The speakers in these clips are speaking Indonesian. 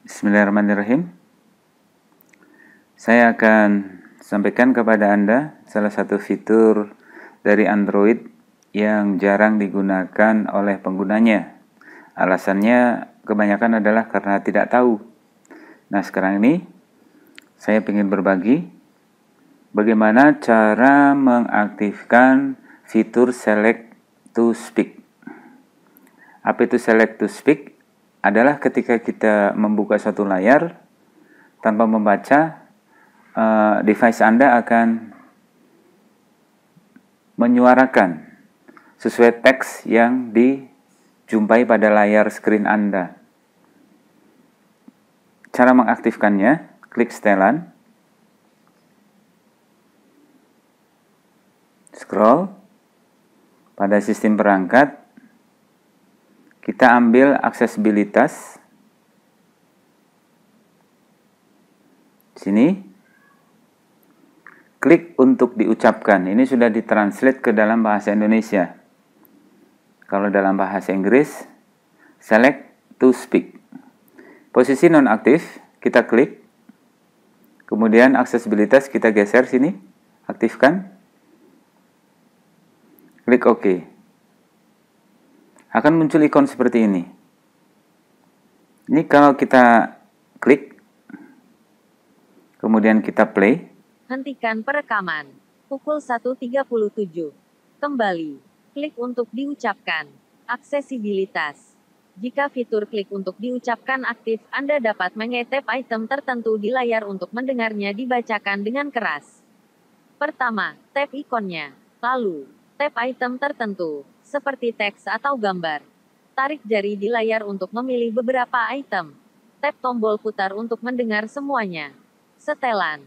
Bismillahirrahmanirrahim. Saya akan sampaikan kepada Anda salah satu fitur dari Android yang jarang digunakan oleh penggunanya. Alasannya kebanyakan adalah karena tidak tahu. Nah, sekarang ini saya ingin berbagi bagaimana cara mengaktifkan fitur Select to Speak. Apa itu Select to Speak? Adalah ketika kita membuka suatu layar tanpa membaca, device Anda akan menyuarakan sesuai teks yang dijumpai pada layar screen Anda. Cara mengaktifkannya, klik setelan, scroll, pada sistem perangkat, kita ambil aksesibilitas. Sini, klik untuk diucapkan. Ini sudah ditranslate ke dalam bahasa Indonesia. Kalau dalam bahasa Inggris, select to speak. Posisi nonaktif, kita klik. Kemudian aksesibilitas kita geser sini, aktifkan. Klik OK. Akan muncul ikon seperti ini. Ini kalau kita klik, kemudian kita play. Hentikan perekaman. Pukul 1.37. Kembali. Klik untuk diucapkan. Aksesibilitas. Jika fitur klik untuk diucapkan aktif, Anda dapat mengetep item tertentu di layar untuk mendengarnya dibacakan dengan keras. Pertama, tap ikonnya. Lalu, tap item tertentu, seperti teks atau gambar. Tarik jari di layar untuk memilih beberapa item. Tap tombol putar untuk mendengar semuanya. Setelan.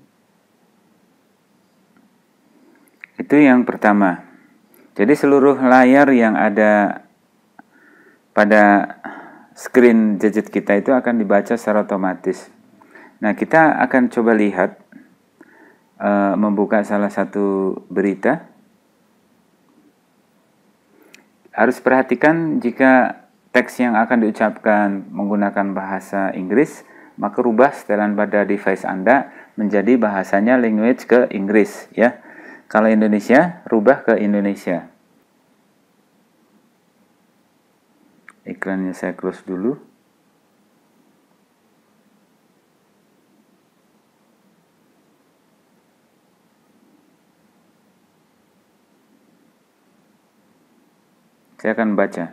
Itu yang pertama. Jadi seluruh layar yang ada pada screen gadget kita itu akan dibaca secara otomatis. Nah, kita akan coba lihat, membuka salah satu berita. Harus perhatikan jika teks yang akan diucapkan menggunakan bahasa Inggris, maka rubah setelan pada device Anda menjadi bahasanya language ke Inggris, ya. Kalau Indonesia, rubah ke Indonesia. Iklannya saya close dulu. Saya akan baca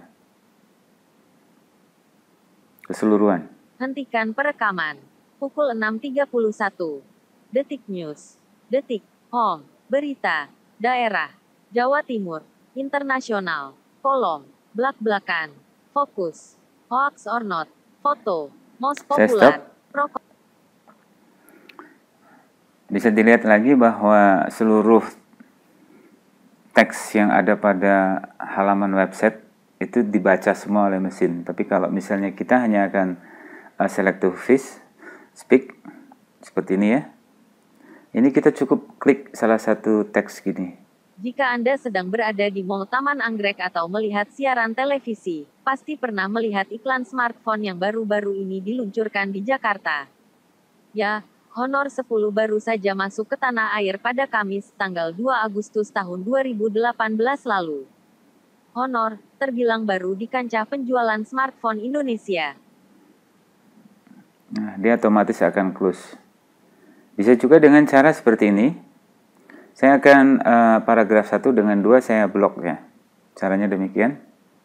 keseluruhan. Hentikan perekaman. Pukul 6.31. Detik News. Detik. Home. Berita. Daerah. Jawa Timur. Internasional. Kolom. Blak-blakan. Fokus. Hoax or not. Foto. Most Saya popular. stop. Bisa dilihat lagi bahwa seluruh teks yang ada pada halaman website itu dibaca semua oleh mesin. Tapi kalau misalnya kita hanya akan select to speak seperti ini, ya. Ini kita cukup klik salah satu teks gini. Jika Anda sedang berada di Mall Taman Anggrek atau melihat siaran televisi, pasti pernah melihat iklan smartphone yang baru-baru ini diluncurkan di Jakarta. Ya, Honor 10 baru saja masuk ke tanah air pada Kamis, tanggal 2 Agustus tahun 2018 lalu. Honor, terbilang baru di kancah penjualan smartphone Indonesia. Nah, dia otomatis akan close. Bisa juga dengan cara seperti ini. Saya akan paragraf 1 dengan 2 saya blok, ya. Caranya demikian.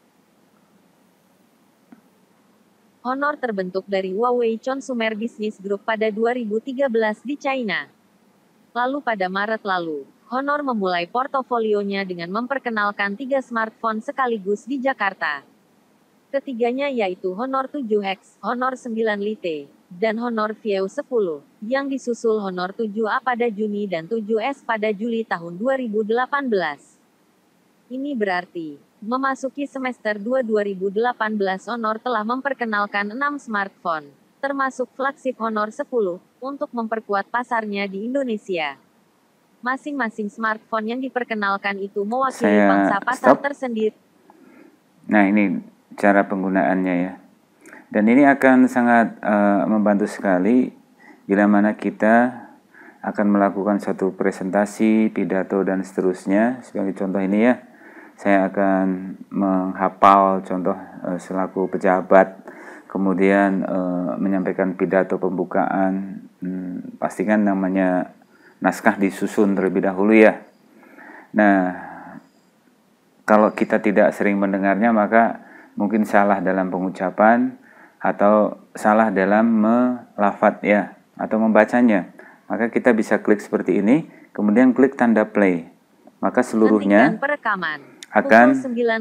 Honor terbentuk dari Huawei Consumer Business Group pada 2013 di China. Lalu pada Maret lalu, Honor memulai portofolionya dengan memperkenalkan 3 smartphone sekaligus di Jakarta. Ketiganya yaitu Honor 7X, Honor 9 Lite, dan Honor View 10, yang disusul Honor 7A pada Juni dan 7S pada Juli tahun 2018. Ini berarti, memasuki semester 2 2018 Honor telah memperkenalkan 6 smartphone, termasuk flagship Honor 10, untuk memperkuat pasarnya di Indonesia. Masing-masing smartphone yang diperkenalkan itu mewakili pangsa pasar tersendiri. Nah, ini cara penggunaannya, ya. Dan ini akan sangat membantu sekali bila mana kita akan melakukan satu presentasi, pidato, dan seterusnya. Sebagai contoh ini ya, saya akan menghafal contoh selaku pejabat, kemudian menyampaikan pidato pembukaan. Pastikan namanya naskah disusun terlebih dahulu ya. Nah, kalau kita tidak sering mendengarnya, maka mungkin salah dalam pengucapan atau salah dalam melafat ya, atau membacanya. Maka kita bisa klik seperti ini, kemudian klik tanda play. Maka seluruhnya akan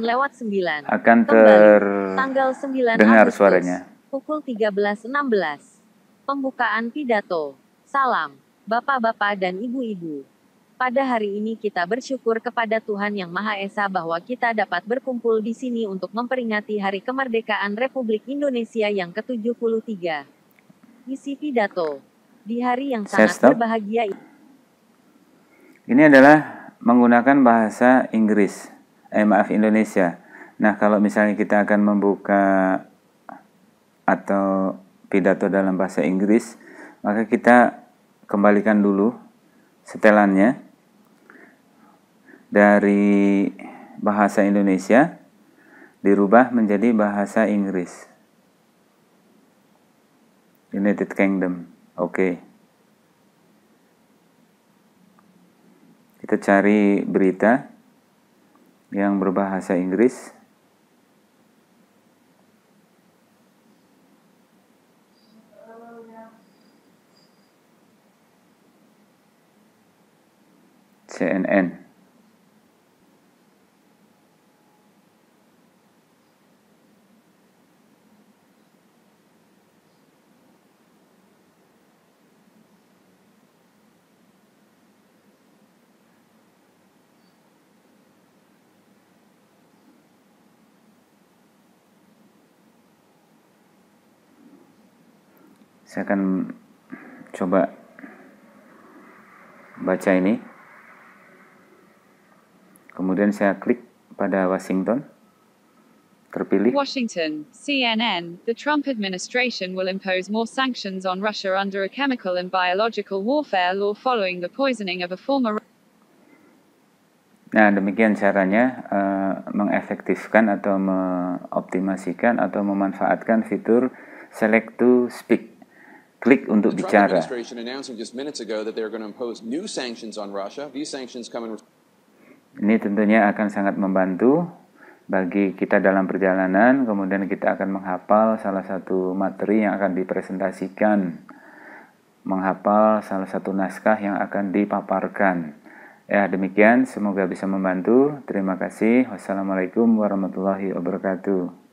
tanggal 9 dengar Agustus, suaranya. Pukul 13.16. Pembukaan pidato. Salam, Bapak-bapak dan Ibu-ibu. Pada hari ini kita bersyukur kepada Tuhan Yang Maha Esa bahwa kita dapat berkumpul di sini untuk memperingati Hari Kemerdekaan Republik Indonesia yang ke-73. Isi pidato. Di hari yang sangat berbahagia ini. Ini adalah menggunakan bahasa Inggris, Indonesia. Nah, kalau misalnya kita akan membuka atau pidato dalam bahasa Inggris, maka kita kembalikan dulu setelannya dari bahasa Indonesia dirubah menjadi bahasa Inggris. United Kingdom. Oke. Kita cari berita yang berbahasa Inggris. CNN. Saya akan coba baca ini. Kemudian saya klik pada Washington. Terpilih. Washington, CNN, the Trump administration will impose more sanctions on Russia under a chemical and biological warfare law following the poisoning of a former. Nah, demikian caranya mengefektifkan atau mengoptimasikan atau memanfaatkan fitur Select to Speak. Klik untuk bicara. Ini tentunya akan sangat membantu bagi kita dalam perjalanan. Kemudian kita akan menghafal salah satu materi yang akan dipresentasikan, menghafal salah satu naskah yang akan dipaparkan. Ya, demikian, semoga bisa membantu. Terima kasih. Wassalamualaikum warahmatullahi wabarakatuh.